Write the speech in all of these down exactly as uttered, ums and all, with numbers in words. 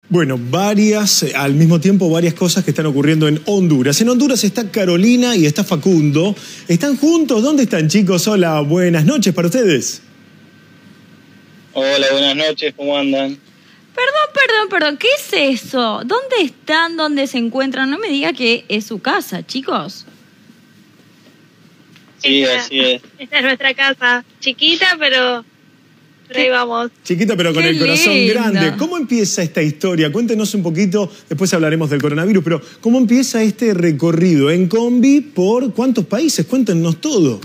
Bueno, varias, eh, al mismo tiempo, varias cosas que están ocurriendo en Honduras. En Honduras está Carolina y está Facundo. ¿Están juntos? ¿Dónde están, chicos? Hola, buenas noches para ustedes. Hola, buenas noches, ¿cómo andan? Perdón, perdón, perdón, ¿qué es eso? ¿Dónde están? ¿Dónde se encuentran? No me diga que es su casa, chicos. Sí, esta, así es. Esta es nuestra casa, chiquita, pero, pero ahí vamos. Chiquita, pero con Qué el corazón lindo. grande. ¿Cómo empieza esta historia? Cuéntenos un poquito, después hablaremos del coronavirus, pero ¿cómo empieza este recorrido en combi por cuántos países? Cuéntenos todo.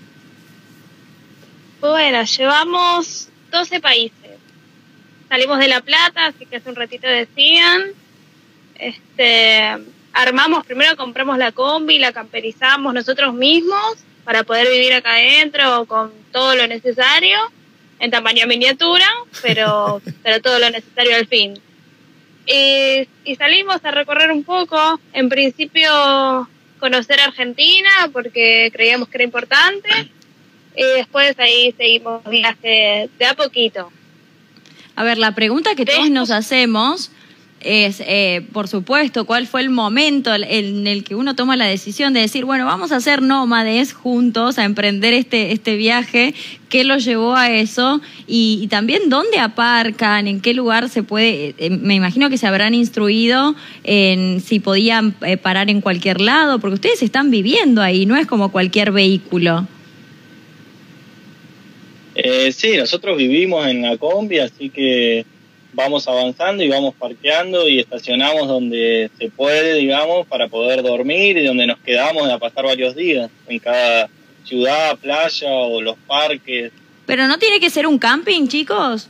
Bueno, llevamos doce países. Salimos de La Plata, así que hace un ratito decían. Este, armamos, primero compramos la combi, la camperizamos nosotros mismos para poder vivir acá adentro con todo lo necesario, en tamaño miniatura, pero, pero todo lo necesario al fin. Y, y salimos a recorrer un poco, en principio conocer Argentina, porque creíamos que era importante, y después ahí seguimos viaje de a poquito. A ver, la pregunta que todos nos hacemos es, eh, por supuesto, ¿cuál fue el momento en el que uno toma la decisión de decir, bueno, vamos a ser nómades juntos, a emprender este, este viaje? ¿Qué los llevó a eso? Y, y también, ¿dónde aparcan? ¿En qué lugar se puede? Eh, me imagino que se habrán instruido en si podían eh, parar en cualquier lado, porque ustedes están viviendo ahí, no es como cualquier vehículo. Eh, sí, nosotros vivimos en la combi, así que vamos avanzando y vamos parqueando y estacionamos donde se puede, digamos, para poder dormir y donde nos quedamos a pasar varios días, en cada ciudad, playa o los parques. Pero no tiene que ser un camping, chicos.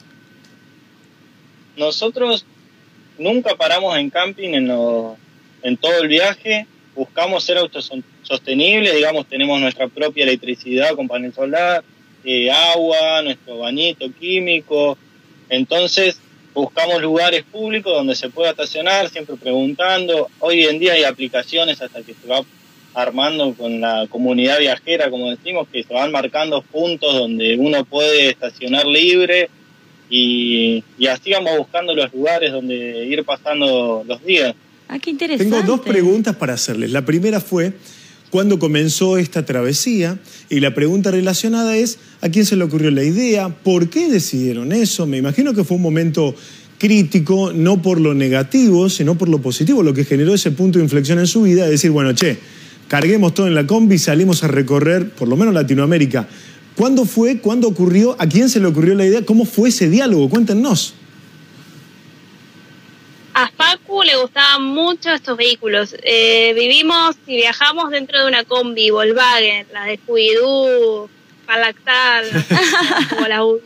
Nosotros nunca paramos en camping en, lo, en todo el viaje, buscamos ser autosostenibles, digamos, tenemos nuestra propia electricidad con panel solar, eh, agua, nuestro bañito químico, entonces buscamos lugares públicos donde se pueda estacionar, siempre preguntando. Hoy en día hay aplicaciones hasta que se va armando con la comunidad viajera, como decimos, que se van marcando puntos donde uno puede estacionar libre y, y así vamos buscando los lugares donde ir pasando los días. Ah, qué interesante. Tengo dos preguntas para hacerles. La primera fue, ¿cuándo comenzó esta travesía? Y la pregunta relacionada es, ¿a quién se le ocurrió la idea? ¿Por qué decidieron eso? Me imagino que fue un momento crítico, no por lo negativo, sino por lo positivo, lo que generó ese punto de inflexión en su vida, de decir, bueno, che, carguemos todo en la combi, salimos a recorrer, por lo menos Latinoamérica. ¿Cuándo fue? ¿Cuándo ocurrió? ¿A quién se le ocurrió la idea? ¿Cómo fue ese diálogo? Cuéntenos. A Facu le gustaban mucho estos vehículos. Eh, vivimos y viajamos dentro de una combi, Volkswagen, la de Scooby-Doo, Palactal, como la U.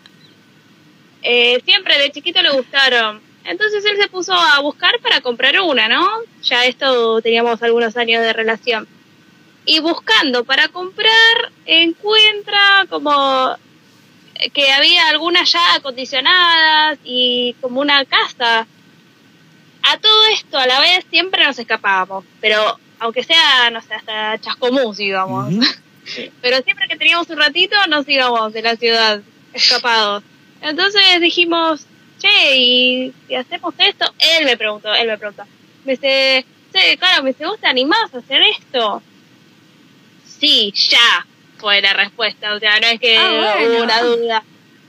Eh, siempre de chiquito le gustaron. Entonces él se puso a buscar para comprar una, ¿no? Ya esto teníamos algunos años de relación. Y buscando para comprar, encuentra como que había algunas ya acondicionadas y como una casa. A todo esto, a la vez, siempre nos escapábamos, pero aunque sea, no sé, hasta Chascomús íbamos. Uh-huh. Sí. Pero siempre que teníamos un ratito, nos íbamos de la ciudad, escapados. Entonces dijimos, che, ¿y si hacemos esto? Él me preguntó, él me preguntó. Me dice, che, claro, me dice, ¿vos te animás a hacer esto? Sí, ya, fue la respuesta. O sea, no es que ah, bueno. hubo una duda.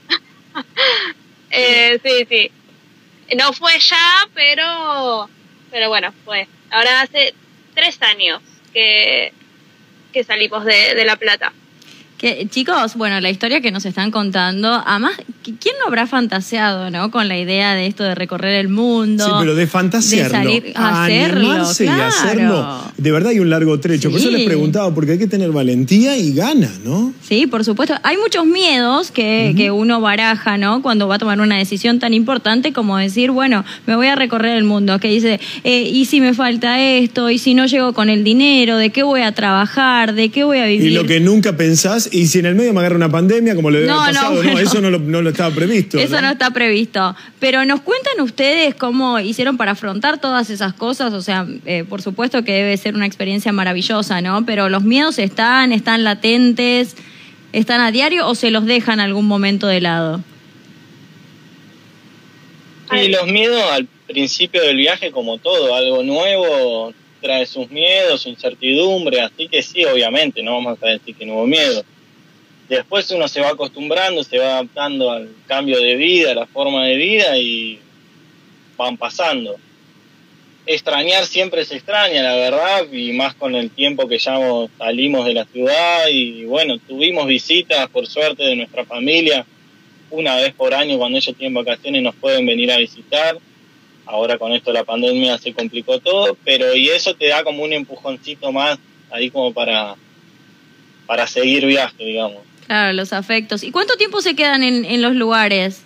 eh, sí, sí. No fue ya, pero pero bueno, fue. Ahora hace tres años que, que salimos de, de La Plata. Que, chicos, bueno, la historia que nos están contando, además, ¿quién no habrá fantaseado, no? Con la idea de esto de recorrer el mundo. Sí, pero de fantasearlo, de salir a hacerlo, animarse claro. y hacerlo. De verdad hay un largo trecho. Sí. Por eso les preguntaba, porque hay que tener valentía y ganas, ¿no? Sí, por supuesto. Hay muchos miedos que, uh-huh. que uno baraja, ¿no? Cuando va a tomar una decisión tan importante como decir, bueno, me voy a recorrer el mundo. Que dice, eh, ¿y si me falta esto? ¿Y si no llego con el dinero? ¿De qué voy a trabajar? ¿De qué voy a vivir? Y lo que nunca pensás, y si en el medio me agarra una pandemia, como le había no, pasado, no, bueno, no, eso no lo, no lo estaba previsto. Eso ¿no? no está previsto. Pero ¿nos cuentan ustedes cómo hicieron para afrontar todas esas cosas? O sea, eh, por supuesto que debe ser una experiencia maravillosa, ¿no? Pero los miedos están, están latentes, están a diario o se los dejan algún momento de lado. Sí, los miedos al principio del viaje como todo, algo nuevo trae sus miedos, su incertidumbre, así que sí, obviamente, no vamos a decir que no hubo miedo. Después uno se va acostumbrando, se va adaptando al cambio de vida, a la forma de vida y van pasando. Extrañar siempre se extraña, la verdad, y más con el tiempo que ya salimos de la ciudad y bueno, tuvimos visitas por suerte de nuestra familia, una vez por año cuando ellos tienen vacaciones nos pueden venir a visitar. Ahora con esto de la pandemia se complicó todo, pero y eso te da como un empujoncito más ahí como para, para seguir viaje, digamos. Claro, los afectos. ¿Y cuánto tiempo se quedan en, en los lugares?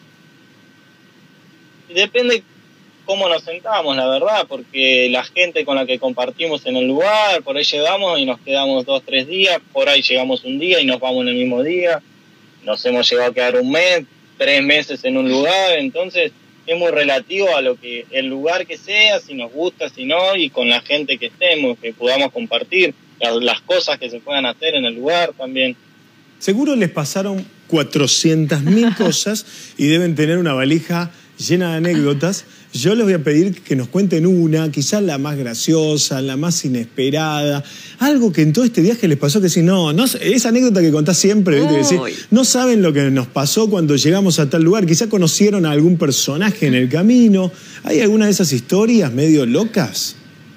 Depende cómo nos sentamos, la verdad, porque la gente con la que compartimos en el lugar, por ahí llegamos y nos quedamos dos, tres días, por ahí llegamos un día y nos vamos en el mismo día, nos hemos llegado a quedar un mes, tres meses en un lugar, entonces es muy relativo a lo que el lugar que sea, si nos gusta, si no, y con la gente que estemos, que podamos compartir, las, las cosas que se puedan hacer en el lugar también. Seguro les pasaron cuatrocientas mil cosas y deben tener una valija llena de anécdotas. Yo les voy a pedir que nos cuenten una, quizás la más graciosa, la más inesperada, algo que en todo este viaje les pasó que si no, no esa anécdota que contás siempre, ¿viste? Que decís, no saben lo que nos pasó cuando llegamos a tal lugar, quizás conocieron a algún personaje en el camino. ¿Hay alguna de esas historias medio locas?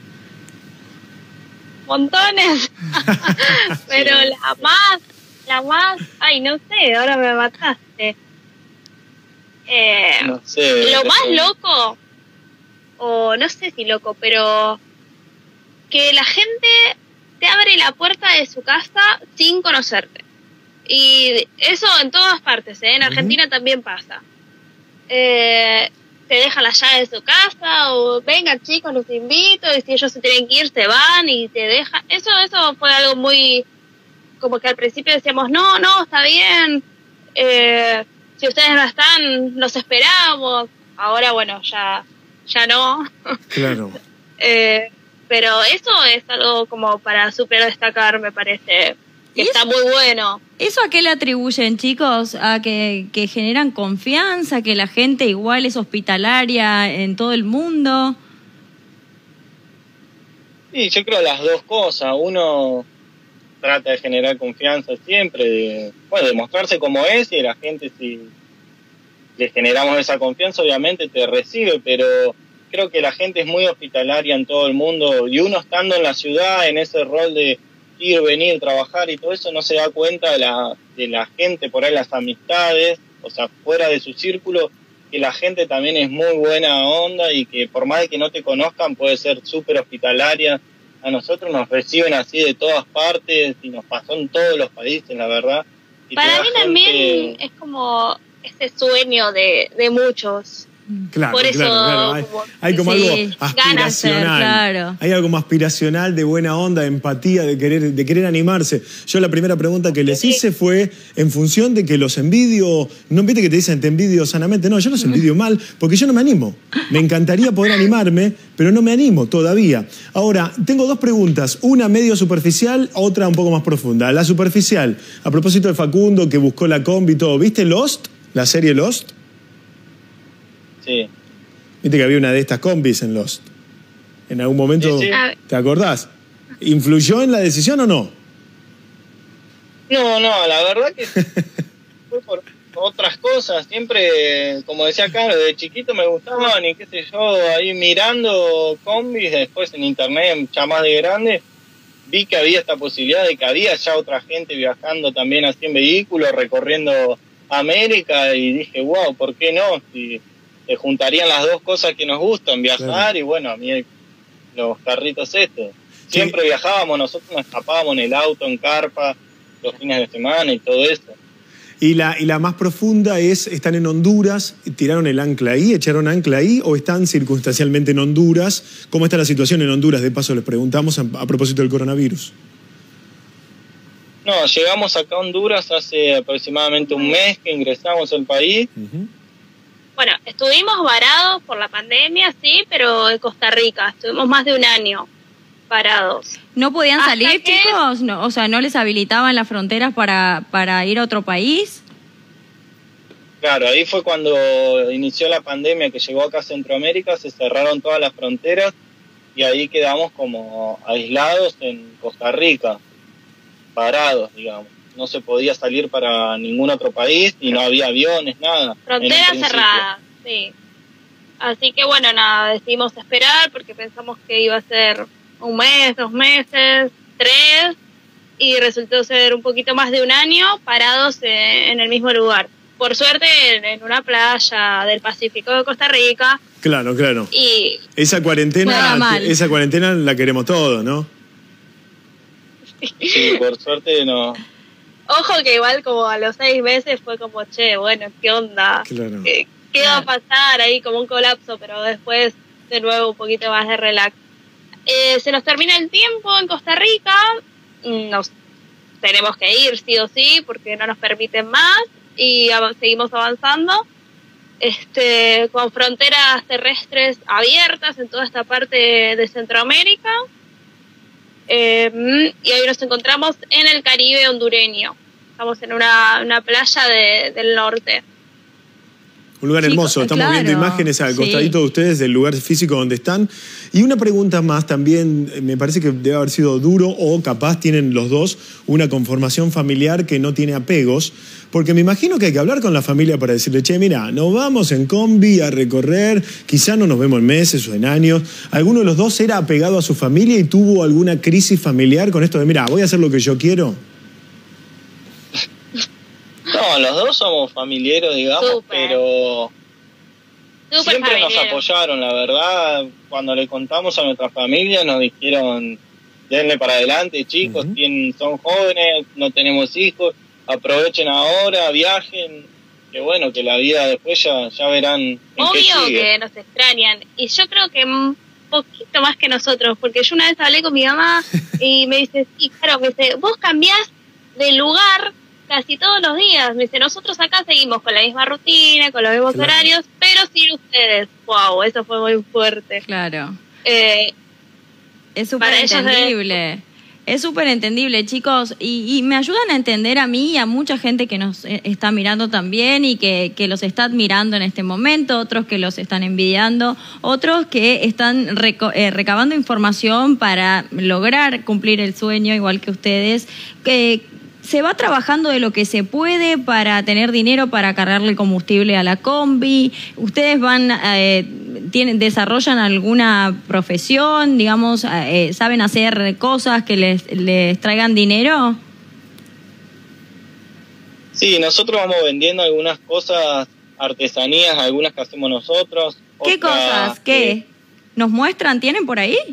Montones, pero Sí. la más, la más, ay, no sé, ahora me mataste. Eh, No sé. lo más loco, o no sé si loco, pero que la gente te abre la puerta de su casa sin conocerte. Y eso en todas partes, ¿eh? En Argentina también pasa. Eh, te dejan la llave de su casa, o vengan chicos, los invito, y si ellos se tienen que ir, se van y te dejan. Eso, eso fue algo muy, como que al principio decíamos, no, no, está bien, eh, si ustedes no están, los esperamos. Ahora, bueno, ya, ya no. Claro. eh, pero eso es algo como para súper destacar, me parece, que ¿Y está eso? muy bueno. ¿Eso a qué le atribuyen, chicos? ¿A que, que generan confianza, que la gente igual es hospitalaria en todo el mundo? Sí, yo creo las dos cosas. Uno trata de generar confianza siempre, de, bueno, de mostrarse como es, y la gente, si le generamos esa confianza, obviamente te recibe, pero creo que la gente es muy hospitalaria en todo el mundo, y uno estando en la ciudad, en ese rol de ir, venir, trabajar y todo eso, no se da cuenta de la, de la gente, por ahí las amistades, o sea, fuera de su círculo, que la gente también es muy buena onda y que por más de que no te conozcan puede ser súper hospitalaria. A nosotros nos reciben así de todas partes y nos pasó en todos los países, la verdad. Y Para toda mí gente- también es como ese sueño de, de muchos. Claro, Por eso, claro, claro. Hay, como- hay como Sí, algo ganas aspiracional. de ser, claro. Hay algo como aspiracional de buena onda, de empatía, de querer, de querer animarse. Yo la primera pregunta que les hice fue en función de que los envidio. No viste que te dicen te envidio sanamente. No, yo los envidio mal porque yo no me animo. Me encantaría poder animarme, pero no me animo todavía. Ahora, tengo dos preguntas. Una medio superficial, otra un poco más profunda. La superficial, a propósito de Facundo que buscó la combi y todo. ¿Viste Lost? La serie Lost. Sí. Viste que había una de estas combis en Lost. En algún momento, Sí, sí. ¿te acordás? ¿Influyó en la decisión o no? No, no, la verdad que fue por otras cosas. Siempre, como decía Carlos, de chiquito me gustaban y qué sé yo, ahí mirando combis, después en internet, ya más de grande, vi que había esta posibilidad de que había ya otra gente viajando también así en vehículos, recorriendo América, y dije, wow, ¿por qué no? Si se juntarían las dos cosas que nos gustan, viajar, Claro. y bueno, a mí los carritos estos. Siempre viajábamos, nosotros nos escapábamos en el auto, en carpa, los fines de semana y todo eso. Y la, y la más profunda es, ¿están en Honduras? ¿Tiraron el ancla ahí? ¿Echaron ancla ahí? ¿O están circunstancialmente en Honduras? ¿Cómo está la situación en Honduras? De paso les preguntamos a, a propósito del coronavirus. No, llegamos acá a Honduras hace aproximadamente un mes que ingresamos al país. Uh-huh. Bueno, estuvimos varados por la pandemia, sí, pero en Costa Rica estuvimos más de un año parados. ¿No podían Hasta salir, que- chicos? No, o sea, ¿no les habilitaban las fronteras para, para ir a otro país? Claro, ahí fue cuando inició la pandemia que llegó acá a Centroamérica, se cerraron todas las fronteras y ahí quedamos como aislados en Costa Rica, parados, digamos. No se podía salir para ningún otro país y no había aviones, nada. Frontera cerrada, sí. Así que bueno, nada, decidimos esperar porque pensamos que iba a ser un mes, dos meses, tres, y resultó ser un poquito más de un año parados en el mismo lugar. Por suerte en una playa del Pacífico de Costa Rica. Claro, claro. Y esa cuarentena, esa cuarentena la queremos todos, ¿no? Sí, por suerte no. Ojo que igual como a los seis meses fue como, che, bueno, ¿qué onda? Claro. ¿Qué, qué va a pasar ahí? Como un colapso, pero después de nuevo un poquito más de relax. Eh, se nos termina el tiempo en Costa Rica, nos tenemos que ir sí o sí porque no nos permiten más y av seguimos avanzando este con fronteras terrestres abiertas en toda esta parte de Centroamérica. Eh, y hoy nos encontramos en el Caribe hondureño. Estamos en una, una playa de, del norte. Un lugar hermoso, estamos claro, viendo imágenes al costadito sí. de ustedes del lugar físico donde están. Y una pregunta más también, me parece que debe haber sido duro o capaz tienen los dos una conformación familiar que no tiene apegos, porque me imagino que hay que hablar con la familia para decirle, che, mira, nos vamos en combi a recorrer, quizá no nos vemos en meses o en años. ¿Alguno de los dos era apegado a su familia y tuvo alguna crisis familiar con esto de, mira, voy a hacer lo que yo quiero? No, los dos somos familiares, digamos, Super. pero Super siempre familiero. Nos apoyaron, la verdad. Cuando le contamos a nuestra familia nos dijeron, denle para adelante, chicos, uh-huh. tienen, son jóvenes, no tenemos hijos, aprovechen ahora, viajen, que bueno, que la vida después ya, ya verán en Obvio qué sigue. Que nos extrañan, y yo creo que un poquito más que nosotros, porque yo una vez hablé con mi mamá y me dice, sí, claro, me dice, vos cambiás de lugar casi todos los días. Me dice, nosotros acá seguimos con la misma rutina, con los mismos claro. horarios, pero sin ustedes. Wow, eso fue muy fuerte. Claro. Eh, es súper entendible. Es súper entendible, chicos, y, y me ayudan a entender a mí y a mucha gente que nos está mirando también y que, que los está admirando en este momento, otros que los están envidiando, otros que están reco eh, recabando información para lograr cumplir el sueño, igual que ustedes, que se va trabajando de lo que se puede para tener dinero para cargarle el combustible a la combi. Ustedes van, eh, tienen, desarrollan alguna profesión, digamos, eh, saben hacer cosas que les, les traigan dinero. Sí, nosotros vamos vendiendo algunas cosas, artesanías, algunas que hacemos nosotros. ¿Qué otras, cosas? ¿Qué? Eh, ¿Nos muestran? ¿Tienen por ahí?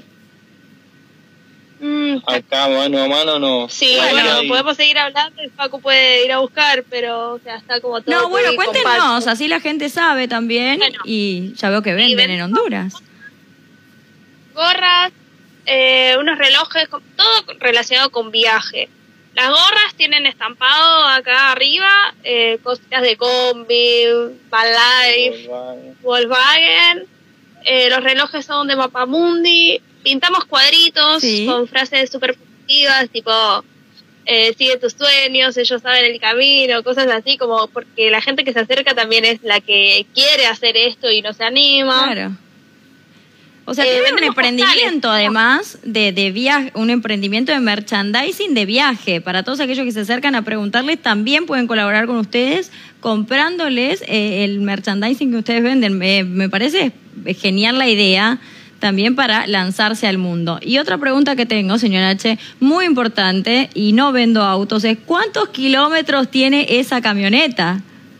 Acá mano a mano no. Sí, bueno, ahí. Podemos seguir hablando, el Paco puede ir a buscar, pero o sea, está como todo. No, bueno, cuéntenos, compacto. Así la gente sabe también. Bueno, y ya veo que venden en Honduras. Gorras, eh, unos relojes, todo relacionado con viaje. Las gorras tienen estampado acá arriba, eh, cositas de combi, Vanlife, Volkswagen. Volkswagen. Eh, los relojes son de Mapamundi. Pintamos cuadritos sí. con frases súper positivas, tipo, eh, sigue tus sueños, ellos saben el camino, cosas así, como porque la gente que se acerca también es la que quiere hacer esto y no se anima. Claro. O sea, eh, tienen un emprendimiento postales. además de, de viaje, un emprendimiento de merchandising de viaje. Para todos aquellos que se acercan a preguntarles, también pueden colaborar con ustedes comprándoles eh, el merchandising que ustedes venden. Me, me parece genial la idea también para lanzarse al mundo. Y otra pregunta que tengo, señor H, muy importante, y no vendo autos, es ¿cuántos kilómetros tiene esa camioneta?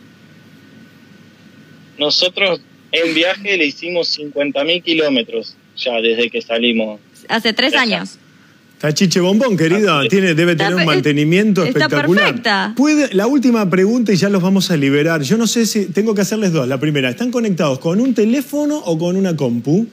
Nosotros en viaje le hicimos cincuenta mil kilómetros ya desde que salimos. Hace tres años. Está chiche bombón, querida. Tiene, debe tener un mantenimiento está espectacular. Perfecta. ¿Puede, la última pregunta y ya los vamos a liberar. Yo no sé si tengo que hacerles dos. La primera, ¿están conectados con un teléfono o con una compu?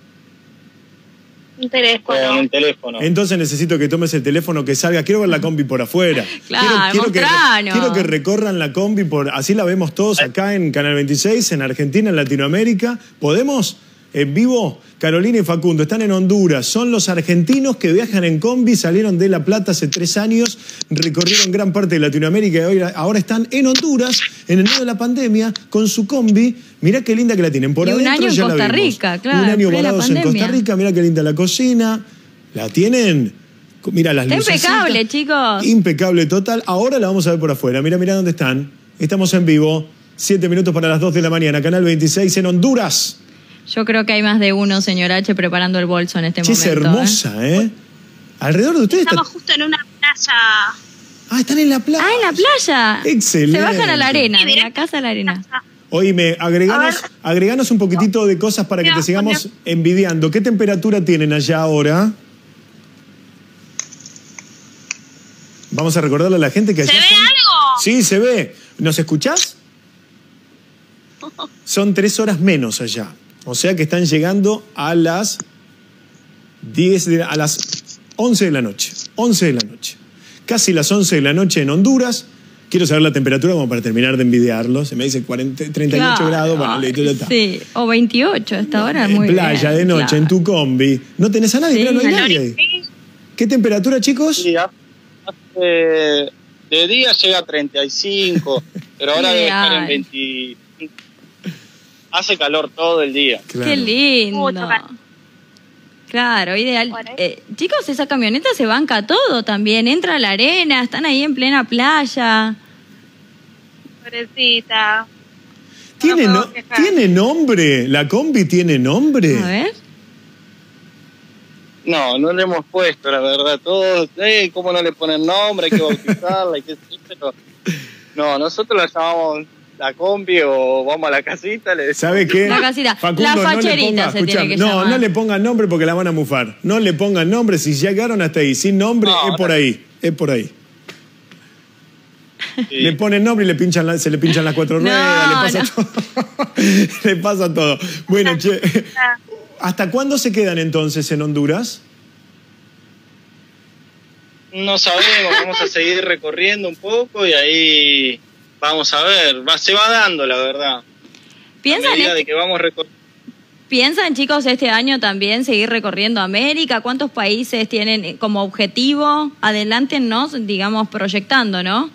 Un teléfono. Con un teléfono. Entonces necesito que tomes el teléfono, que salga. Quiero ver la combi por afuera. Claro, quiero, quiero, que, quiero que recorran la combi, por así la vemos todos acá en Canal veintiséis, en Argentina, en Latinoamérica. ¿Podemos? en vivo, Carolina y Facundo, están en Honduras. Son los argentinos que viajan en combi, salieron de La Plata hace tres años, recorrieron gran parte de Latinoamérica y hoy, ahora están en Honduras, en el medio de la pandemia, con su combi. Mirá qué linda que la tienen. Por y adentro un año en ya Costa la vimos. Rica, claro. Un año varados en Costa Rica, mirá qué linda la cocina. La tienen... Mira las luces. Impecable, chicos. Impecable total. Ahora la vamos a ver por afuera. Mira, mira dónde están. Estamos en vivo. Siete minutos para las dos de la mañana. Canal veintiséis en Honduras. Yo creo que hay más de uno, señor H, preparando el bolso en este Che, momento. Es hermosa, ¿eh? ¿eh? Alrededor de ustedes. Estamos está... justo en una playa. Ah, están en la playa. Ah, en la playa. Excelente. Se bajan a la arena, Sí, de la casa a la arena. Oíme, agreganos, agreganos un poquitito de cosas para que te No, sigamos no. envidiando. ¿Qué temperatura tienen allá ahora? Vamos a recordarle a la gente que allá ¿Se ve son... algo? Sí, se ve. ¿Nos escuchás? Son tres horas menos allá. O sea que están llegando a las diez de la- a las once de la noche. once de la noche. Casi las once de la noche en Honduras. Quiero saber la temperatura como para terminar de envidiarlo. Se me dice cuarenta, treinta y ocho Claro. grados. Bueno, listo, ya está. Sí, o veintiocho, hasta ahora En muy playa, bien, de noche, claro. en tu combi. ¿No tenés a nadie? Sí, Mirá, no hay Al nadie ori- ahí. ¿Qué temperatura, chicos? Sí, hace- de día llega a treinta y cinco, pero ahora debe estar en Ideal. veinticinco. Hace calor todo el día. Claro. Qué lindo. Mucho calor. Claro, ideal. Bueno. Eh, chicos, esa camioneta se banca todo también. Entra a la arena, están ahí en plena playa. Pobrecita. ¿Tiene, No no- puedo quejar. ¿Tiene nombre? ¿La combi tiene nombre? A ver. No, no le hemos puesto, la verdad. Todos, eh, ¿cómo no le ponen nombre? Hay que bautizarla, hay que pero no, nosotros la llamamos la combi o vamos a la casita, le decimos. ¿Sabe qué? La casita. Facundo, La no le facherita ponga, se tiene escuchá, que no, llamar. no le pongan nombre porque la van a mufar. No le pongan nombre. Si llegaron hasta ahí sin nombre, No, es por no. ahí. Es por ahí. Sí. Le ponen nombre y le pinchan la- se le pinchan las cuatro No, ruedas, le no. pasa todo. Le pasa todo. Bueno, che, ¿hasta cuándo se quedan entonces en Honduras? No sabemos, vamos a seguir recorriendo un poco y ahí vamos a ver. Va, se va dando, la verdad. A ¿Piensan, medida este- de que vamos recorriendo. ¿Piensan, chicos, este año también seguir recorriendo América? ¿Cuántos países tienen como objetivo? Adelántenos, digamos, proyectando, ¿no?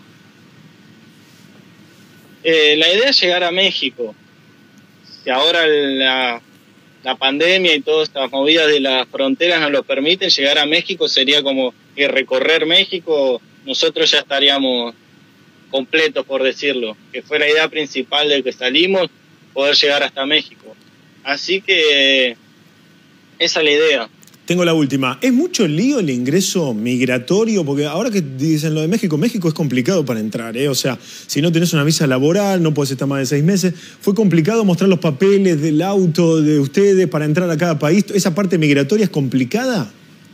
Eh, la idea es llegar a México. Si ahora la, la pandemia y todas estas movidas de las fronteras nos lo permiten, llegar a México sería como que recorrer México, nosotros ya estaríamos completos, por decirlo. Que fue la idea principal de que salimos, poder llegar hasta México. Así que esa es la idea. Tengo la última. ¿Es mucho lío el ingreso migratorio? Porque ahora que dicen lo de México, México es complicado para entrar, ¿eh? O sea, si no tenés una visa laboral, no podés estar más de seis meses. ¿Fue complicado mostrar los papeles del auto de ustedes para entrar a cada país? ¿Esa parte migratoria es complicada?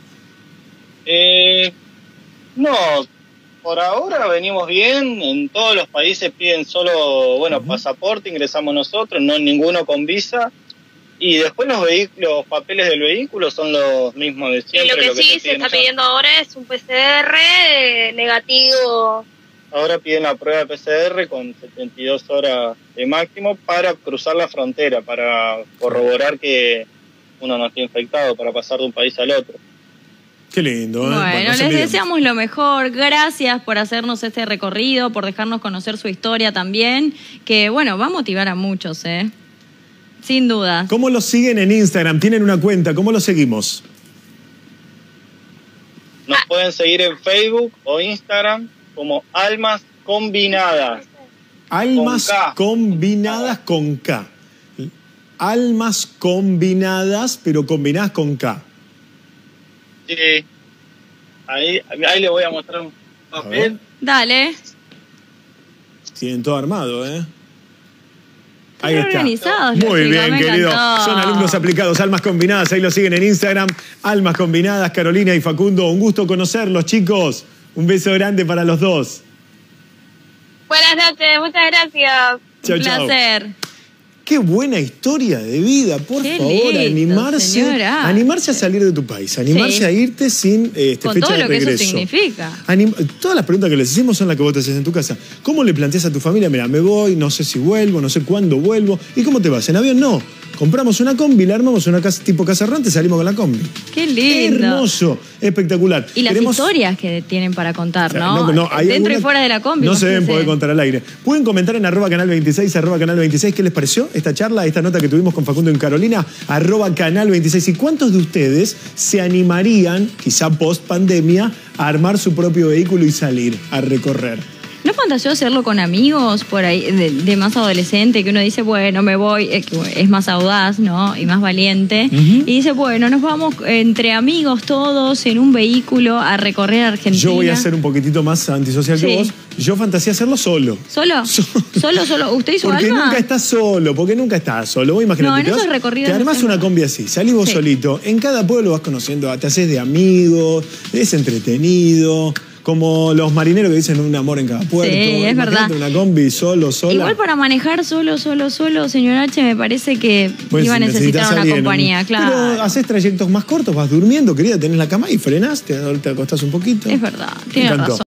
Eh, no, por ahora venimos bien. En todos los países piden solo, bueno, Ujú. pasaporte, ingresamos nosotros, no ninguno con visa. Y después los vehículos, los papeles del vehículo son los mismos de Y siempre. lo que te sí se piden está allá. pidiendo ahora es un P C R eh, negativo. Ahora piden la prueba de P C R con setenta y dos horas de máximo para cruzar la frontera, para corroborar que uno no está infectado, para pasar de un país al otro. Qué lindo, ¿eh? Bueno, no se les envidien. deseamos lo mejor. Gracias por hacernos este recorrido, por dejarnos conocer su historia también, que, bueno, va a motivar a muchos, ¿eh? Sin duda. ¿Cómo los siguen en Instagram? ¿Tienen una cuenta? ¿Cómo los seguimos? Nos pueden seguir en Facebook o Instagram como Almas Combinadas. Almas Con K. combinadas con K. Almas combinadas, pero combinadas con K. Sí. Ahí, ahí le voy a mostrar un A ver. papel. Dale. Tienen todo armado, ¿eh? Ahí Están está. organizados, Muy los bien, chicos, me querido. encantó. Son alumnos aplicados, Almas Combinadas. Ahí lo siguen en Instagram. Almas Combinadas, Carolina y Facundo. Un gusto conocerlos, chicos. Un beso grande para los dos. Buenas noches, muchas gracias. Chau, Un chau. placer. Qué buena historia de vida, por Qué favor, lindo, animarse, señora. animarse a salir de tu país, animarse Sí. a irte sin este, Con fecha todo de lo que regreso. eso significa. Anim- Todas las preguntas que les hicimos son las que vos te haces en tu casa. ¿Cómo le planteas a tu familia? Mira, me voy, no sé si vuelvo, no sé cuándo vuelvo. ¿Y cómo te vas? ¿En avión? No. Compramos una combi, la armamos una casa tipo casa errante, salimos con la combi. Qué lindo. Hermoso, espectacular. Y las Queremos- historias que tienen para contar, O sea, ¿no? no, hay Dentro y algunas- fuera de la combi. No se deben imagínese. poder contar al aire. Pueden comentar en arroba canal veintiséis, arroba canal veintiséis, ¿qué les pareció esta charla, esta nota que tuvimos con Facundo y Carolina? Arroba canal veintiséis. ¿Y cuántos de ustedes se animarían, quizá post pandemia, a armar su propio vehículo y salir a recorrer? ¿No fantaseó hacerlo con amigos por ahí, de, de más adolescente, que uno dice, bueno, me voy, es, que es más audaz, ¿no? Y más valiente. Uh-huh. Y dice, bueno, nos vamos entre amigos todos en un vehículo a recorrer Argentina. Yo voy a ser un poquitito más antisocial Sí. que vos. Yo fantaseé hacerlo solo. ¿Solo? So- ¿Solo, solo? ¿Usted y su Porque alma? nunca estás solo, porque nunca estás solo. Vos imaginate, No, en te, esos vas- recorridos te no armás sé. una combi así, salís vos Sí. solito. En cada pueblo vas conociendo, te haces de amigos, es entretenido. Como los marineros que dicen un amor en cada puerto. Sí, es Imagínate verdad. una combi solo, sola. Igual para manejar solo, solo, solo, señor H, me parece que Pues iba a necesitar necesitas una alguien, compañía, ¿no? claro. Pero haces trayectos más cortos, vas durmiendo, querida, tenés la cama y frenás, te, te acostás un poquito. Es verdad, Me tiene encantó. razón.